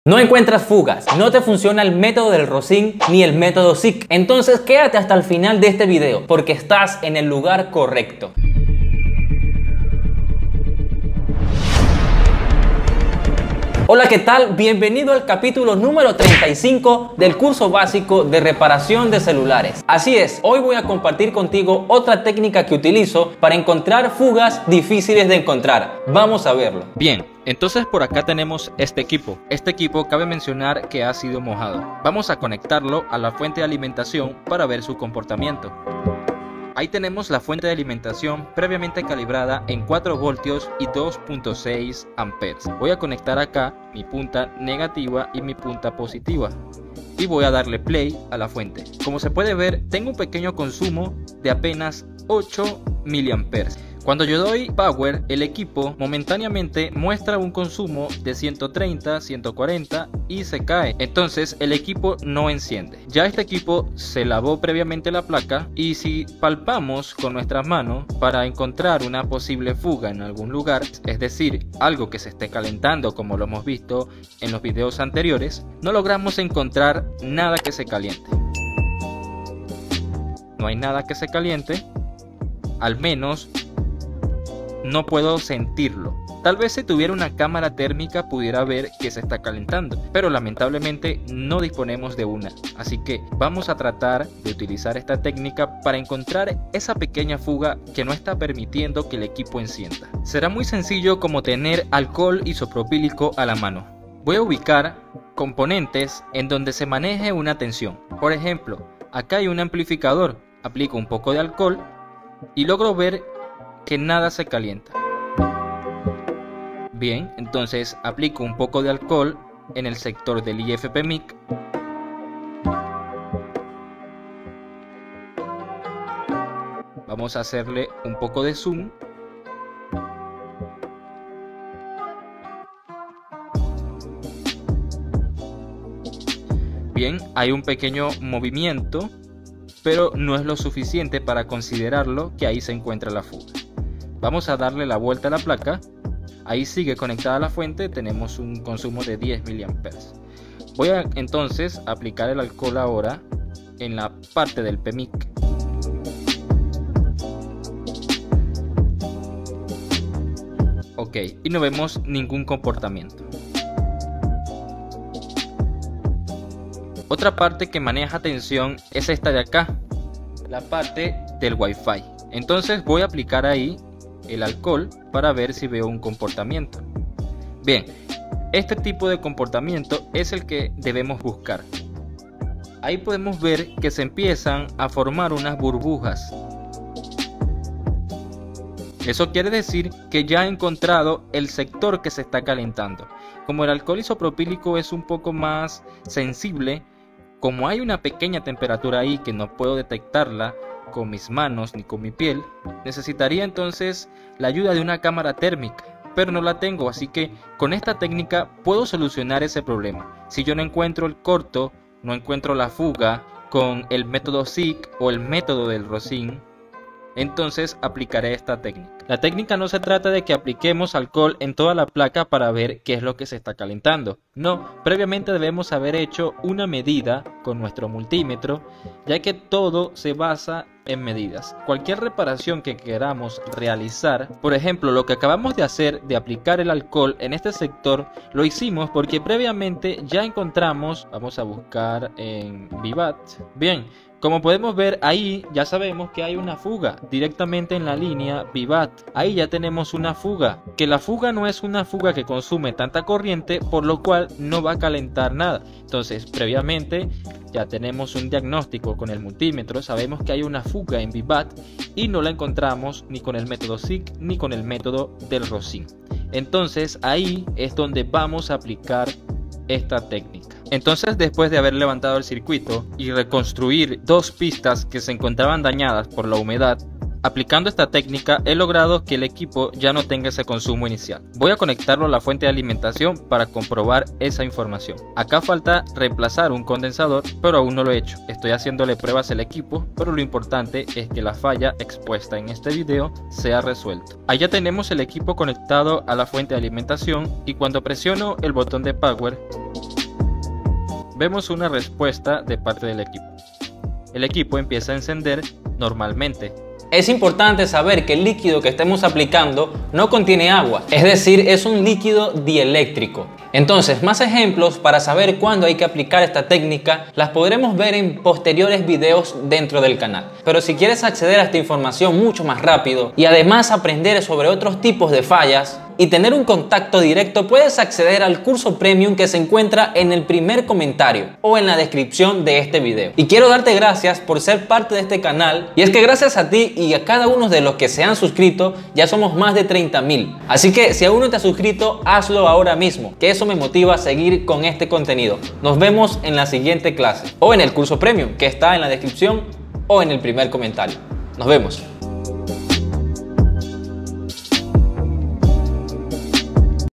No encuentras fugas, no te funciona el método del Rosin ni el método SICK. Entonces quédate hasta el final de este video porque estás en el lugar correcto. Hola, ¿qué tal? Bienvenido al capítulo número 35 del curso básico de reparación de celulares. Así es, hoy voy a compartir contigo otra técnica que utilizo para encontrar fugas difíciles de encontrar. Vamos a verlo. Bien, entonces por acá tenemos este equipo. Este equipo cabe mencionar que ha sido mojado. Vamos a conectarlo a la fuente de alimentación para ver su comportamiento. Ahí tenemos la fuente de alimentación previamente calibrada en 4 voltios y 2.6 amperes. Voy a conectar acá mi punta negativa y mi punta positiva y voy a darle play a la fuente. Como se puede ver, tengo un pequeño consumo de apenas 8 miliamperes. Cuando yo doy power, el equipo momentáneamente muestra un consumo de 130, 140 y se cae. Entonces el equipo no enciende. Ya este equipo se lavó previamente la placa y si palpamos con nuestras manos para encontrar una posible fuga en algún lugar, es decir, algo que se esté calentando como lo hemos visto en los videos anteriores, no logramos encontrar nada que se caliente. No hay nada que se caliente, al menos no puedo sentirlo. Tal vez si tuviera una cámara térmica pudiera ver que se está calentando, pero lamentablemente no disponemos de una. Así que vamos a tratar de utilizar esta técnica para encontrar esa pequeña fuga que no está permitiendo que el equipo encienda. Será muy sencillo como tener alcohol isopropílico a la mano. Voy a ubicar componentes en donde se maneje una tensión. Por ejemplo, acá hay un amplificador. Aplico un poco de alcohol y logro ver que nada se calienta. Bien, entonces aplico un poco de alcohol en el sector del IFPMIC. Vamos a hacerle un poco de zoom. Bien, hay un pequeño movimiento, pero no es lo suficiente para considerarlo que ahí se encuentra la fuga. Vamos a darle la vuelta a la placa. Ahí sigue conectada a la fuente. Tenemos un consumo de 10 miliamperes. Voy a entonces aplicar el alcohol ahora en la parte del PMIC. Ok, y no vemos ningún comportamiento. Otra parte que maneja tensión es esta de acá, la parte del Wi-Fi. Entonces voy a aplicar ahí el alcohol para ver si veo un comportamiento. Bien, este tipo de comportamiento es el que debemos buscar. Ahí podemos ver que se empiezan a formar unas burbujas. Eso quiere decir que ya he encontrado el sector que se está calentando. Como el alcohol isopropílico es un poco más sensible, como hay una pequeña temperatura ahí que no puedo detectarla con mis manos ni con mi piel, necesitaría entonces la ayuda de una cámara térmica, pero no la tengo, así que con esta técnica puedo solucionar ese problema. Si yo no encuentro el corto, no encuentro la fuga con el método SICK o el método del Rosin, entonces aplicaré esta técnica. La técnica no se trata de que apliquemos alcohol en toda la placa para ver qué es lo que se está calentando. No, previamente debemos haber hecho una medida con nuestro multímetro, ya que todo se basa en medidas. Cualquier reparación que queramos realizar, por ejemplo lo que acabamos de hacer de aplicar el alcohol en este sector, lo hicimos porque previamente ya encontramos, vamos a buscar en Vivat. Bien, como podemos ver ahí ya sabemos que hay una fuga directamente en la línea Vivat. Ahí ya tenemos una fuga, que la fuga no es una fuga que consume tanta corriente, por lo cual no va a calentar nada. Entonces previamente ya tenemos un diagnóstico con el multímetro, sabemos que hay una fuga en Vivat y no la encontramos ni con el método SICK ni con el método del Rosin. Entonces ahí es donde vamos a aplicar esta técnica. Entonces, después de haber levantado el circuito y reconstruir 2 pistas que se encontraban dañadas por la humedad, aplicando esta técnica he logrado que el equipo ya no tenga ese consumo inicial. Voy a conectarlo a la fuente de alimentación para comprobar esa información. Acá falta reemplazar un condensador, pero aún no lo he hecho. Estoy haciéndole pruebas al equipo, pero lo importante es que la falla expuesta en este video sea resuelta. Allá tenemos el equipo conectado a la fuente de alimentación y cuando presiono el botón de power, vemos una respuesta de parte del equipo. El equipo empieza a encender normalmente. Es importante saber que el líquido que estemos aplicando no contiene agua, es decir, es un líquido dieléctrico. Entonces, más ejemplos para saber cuándo hay que aplicar esta técnica las podremos ver en posteriores videos dentro del canal. Pero si quieres acceder a esta información mucho más rápido y además aprender sobre otros tipos de fallas y tener un contacto directo, puedes acceder al curso premium que se encuentra en el primer comentario o en la descripción de este video. Y quiero darte gracias por ser parte de este canal, y es que gracias a ti y a cada uno de los que se han suscrito ya somos más de 30.000. Así que si aún no te has suscrito, hazlo ahora mismo, que eso me motiva a seguir con este contenido. Nos vemos en la siguiente clase o en el curso premium que está en la descripción o en el primer comentario. Nos vemos.